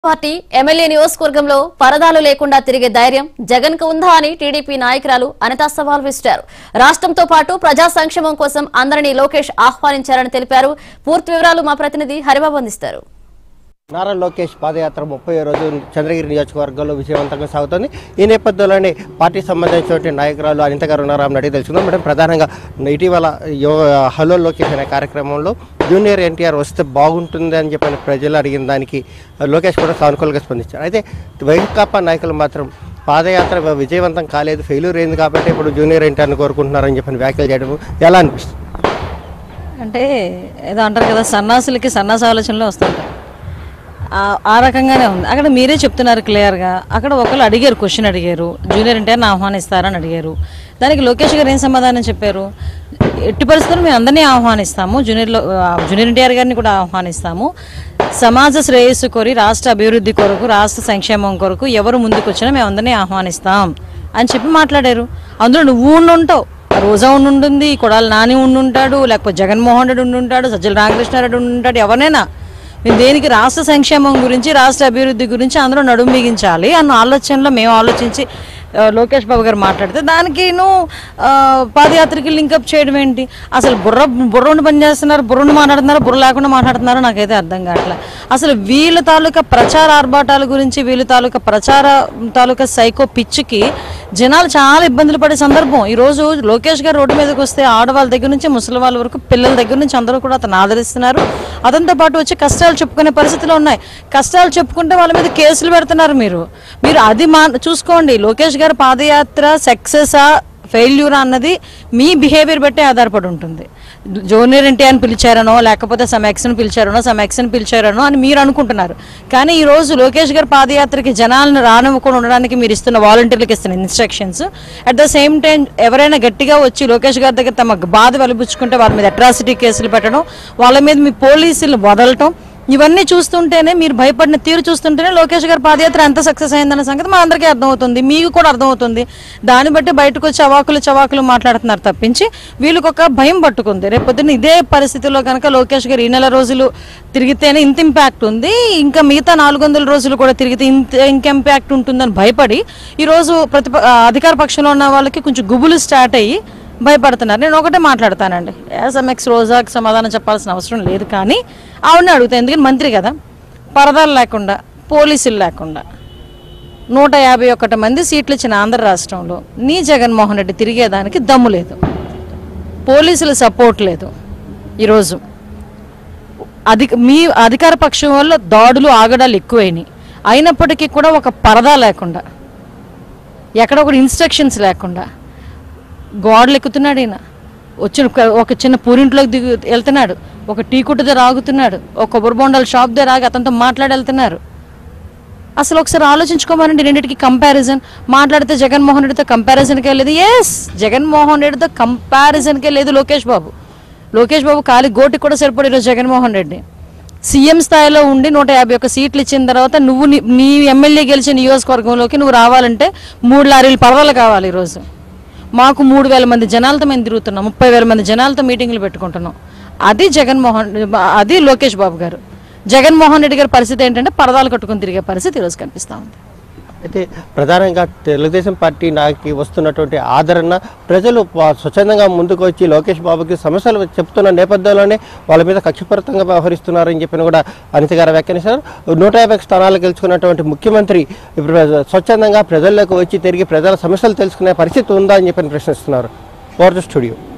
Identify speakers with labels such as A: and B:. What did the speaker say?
A: Party MLA నియోజకవర్గంలో పరదాలు లేకుండా తిరిగే ధైర్యం జగన్ కు ఉందా అని టీడీపీ నాయకురాలు అనిత సవాల్ విసిరారు. రాష్ట్రంతో పాటు ప్రజా సంక్షేమం కోసం అందరినీ లోకేష్ ఆహ్వానించారని తెలిపారు. పూర్తి వివరాలు మా ప్రతినిధి హరిబాబు అందిస్తారు.
B: నారా లోకేష్ పాదయాత్ర 30వ రోజు చంద్రగిరి నియోజకవర్గంలో విజయవంతంగా సాగుతోంది. ఈ నేపథ్యంలోనే పార్టీకి సంబంధించిన నాయకురాలు అనిత గారు ఉన్నారని అడిగి తెలుసుకుందాం. మేడం, ప్రధానంగా ఇటీవల హలో లోకేష్ అనే కార్యక్రమంలో జూనియర్ ఎన్టీఆర్ వస్తే బాగుంటుంది అని చెప్పిన ప్రజలు అడిగిన దానికి లోకేష్ కూడా సానుకూలంగా స్పందించారు. అయితే వైకాపా నాయకులు మాత్రం పాదయాత్ర విజయవంతం కాలేదు, ఫెయిల్యూర్ అయింది కాబట్టి ఇప్పుడు జూనియర్ ఎన్టీఆర్ని కోరుకుంటున్నారని చెప్పిన వ్యాఖ్యలు చేయడం ఎలా అనిపిస్తుంది?
C: అంటే ఏదో అంటారు కదా, సన్నాసులకి సన్నాస ఆలోచనలు వస్తుంటాయి. ఆ రకంగానే ఉంది. అక్కడ మీరే చెప్తున్నారు క్లియర్గా. అక్కడ ఒకళ్ళు అడిగారు, క్వశ్చన్ అడిగారు, జూనియర్ ఎన్టీఆర్ని ఆహ్వానిస్తారని అడిగారు. దానికి లోకేష్ గారు ఏం సమాధానం చెప్పారు? ఎట్టి పరిస్థితుల్లో మేము అందరినీ ఆహ్వానిస్తాము, జూనియర్ ఎన్టీఆర్ గారిని కూడా ఆహ్వానిస్తాము. సమాజ శ్రేయస్సు కోరి, రాష్ట్ర అభివృద్ధి కొరకు, రాష్ట్ర సంక్షేమం కొరకు ఎవరు ముందుకు వచ్చినా మేము అందరినీ ఆహ్వానిస్తాం అని చెప్పి మాట్లాడారు. అందులో నువ్వు ఉండుంటావు, రోజా ఉండుంటుంది, కొడాలి నాని ఉండుంటాడు, లేకపోతే జగన్మోహన్ రెడ్డి ఉండుంటాడు, సజ్జల రామకృష్ణారెడ్డి ఉండుంటాడు, ఎవరైనా మేము దేనికి రాష్ట్ర సంక్షేమం గురించి, రాష్ట్ర అభివృద్ధి గురించి అందరూ నడుము బిగించాలి అన్న ఆలోచనలో మేము ఆలోచించి లోకేష్ బాబు గారు మాట్లాడితే దానికి పాదయాత్రకి లింకప్ చేయడం ఏంటి? అసలు బుర్రను పనిచేస్తున్నారు, బుర్రను మాట్లాడుతున్నారు, బుర్ర లేకుండా మాట్లాడుతున్నారో నాకైతే అర్థం కావట్లేదు. అసలు వీళ్ళ తాలూకా ప్రచార ఆర్భాటాల గురించి, వీళ్ళ తాలూకా సైకో పిచ్చికి జనాలు చాలా ఇబ్బందులు పడే సందర్భం. ఈరోజు లోకేష్ గారు రోడ్డు మీదకి వస్తే ఆడవాళ్ళ దగ్గర నుంచి ముసలి వాళ్ళ వరకు, పిల్లల దగ్గర నుంచి అందరూ కూడా అతను ఆదరిస్తున్నారు. అతనితో పాటు వచ్చి కష్టాలు చెప్పుకునే పరిస్థితులు ఉన్నాయి. కష్టాలు చెప్పుకుంటే వాళ్ళ మీద కేసులు పెడుతున్నారు. మీరు అది చూసుకోండి. లోకేష్ గారి పాదయాత్ర సక్సెసా ఫెయిల్యూరా అన్నది మీ బిహేవియర్ బట్టే ఆధారపడి ఉంటుంది. జూనియర్ ఎన్టీఆర్ని పిలిచారనో, లేకపోతే సమ్ ఎక్స్ని పిలిచారనో అని మీరు అనుకుంటున్నారు. కానీ ఈరోజు లోకేష్ గారి పాదయాత్రకి జనాలను రానివ్వకుండా ఉండడానికి మీరు ఇస్తున్న వాలంటీర్లకు ఇస్తున్న instructions, at the same time ఎవరైనా గట్టిగా వచ్చి లోకేష్ గారి దగ్గర తమ బాధ వెలిబుచ్చుకుంటే వాళ్ళ మీద అట్రాసిటీ కేసులు పెట్టడం, వాళ్ళ మీద మీ పోలీసులు వదలటం, ఇవన్నీ చూస్తుంటేనే, మీరు భయపడిన తీరు చూస్తుంటేనే లోకేష్ గారి పాదయాత్ర ఎంత సక్సెస్ అయిందన్న సంగతి మా అందరికీ అర్థమవుతుంది, మీకు కూడా అర్థమవుతుంది. దాన్ని బట్టి బయటకు వచ్చి చవాకులు మాట్లాడుతున్నారు తప్పించి వీళ్ళకి ఒక భయం పట్టుకుంది. రేపొద్దున ఇదే పరిస్థితిలో కనుక లోకేష్ గారు ఈ నెల రోజులు తిరిగితేనే ఇంత ఇంపాక్ట్ ఉంది, ఇంకా మిగతా 400 రోజులు కూడా తిరిగితే ఇంక ఇంపాక్ట్ ఉంటుందని భయపడి ఈరోజు అధికార పక్షంలో ఉన్న వాళ్ళకి కొంచెం గుబులు స్టార్ట్ అయ్యి భయపడుతున్నారు. నేను ఒకటే మాట్లాడతానండి, ఎస్ఎంఎక్స్ రోజాకి సమాధానం చెప్పాల్సిన అవసరం లేదు. కానీ ఆవిడని అడుగుతాను, ఎందుకంటే మంత్రి కదా. పరదాలు లేకుండా, పోలీసులు లేకుండా 151 మంది సీట్లు ఇచ్చిన ఆంధ్ర రాష్ట్రంలో నీ జగన్మోహన్ రెడ్డి తిరిగేదానికి దమ్ము లేదు, పోలీసుల సపోర్ట్ లేదు. ఈరోజు మీ అధికార పక్షం వల్ల దాడులు ఆగడాలు ఎక్కువైనాయి. అయినప్పటికీ కూడా ఒక పరదా లేకుండా, ఎక్కడ ఒక ఇన్స్ట్రక్షన్స్ లేకుండా గోడలు ఎక్కుతున్నాడు. ఈయన ఒక చిన్న పూరింట్లోకి వెళ్తున్నాడు, ఒక టీ కొట్టు దగ్గర ఆగుతున్నాడు, ఒక కొబ్బరి బొండాల షాప్ దగ్గర ఆగి అతనితో మాట్లాడి వెళ్తున్నారు. అసలు ఒకసారి ఆలోచించుకోమనండి. రెండింటికి కంపారిజన్ మాట్లాడితే జగన్మోహన్ రెడ్డితో కంపారిజన్కే లేదు. జగన్మోహన్ రెడ్డితో కంపారిజన్కే లేదు లోకేష్ బాబు ఖాళీ గోటి కూడా సరిపడి ఈరోజు జగన్మోహన్ రెడ్డి సీఎం స్థాయిలో ఉండి 151 సీట్లు ఇచ్చిన తర్వాత నువ్వు నీ ఎమ్మెల్యే గెలిచిన నియోజకవర్గంలోకి నువ్వు రావాలంటే 3 లారీలు పరదాలు కావాలి. ఈరోజు మాకు 3,000 మంది జనాలతో మేము తిరుగుతున్నాం, 30,000 మంది జనాలతో మీటింగ్లు పెట్టుకుంటున్నాం. అది లోకేష్ బాబు గారు. జగన్మోహన్ రెడ్డి గారి పరిస్థితి ఏంటంటే పరదాలు కట్టుకుని తిరిగే పరిస్థితి ఈరోజు కనిపిస్తూ ఉంది.
B: అయితే ప్రధానంగా తెలుగుదేశం పార్టీ నాకు వస్తున్నటువంటి ఆదరణ, ప్రజలు స్వచ్ఛందంగా ముందుకు వచ్చి లోకేష్ బాబుకి సమస్యలు చెప్తున్న నేపథ్యంలోనే వాళ్ళ మీద కక్షపూరితంగా వ్యవహరిస్తున్నారని చెప్పిన కూడా అనిత గారు వ్యాఖ్యానించారు. 150 స్థానాలు గెలుచుకున్నటువంటి ముఖ్యమంత్రి ఇప్పుడు స్వచ్ఛందంగా ప్రజల్లోకి వచ్చి తిరిగి ప్రజల సమస్యలు తెలుసుకునే పరిస్థితి ఉందా అని చెప్పి ప్రశ్నిస్తున్నారు. For the studio.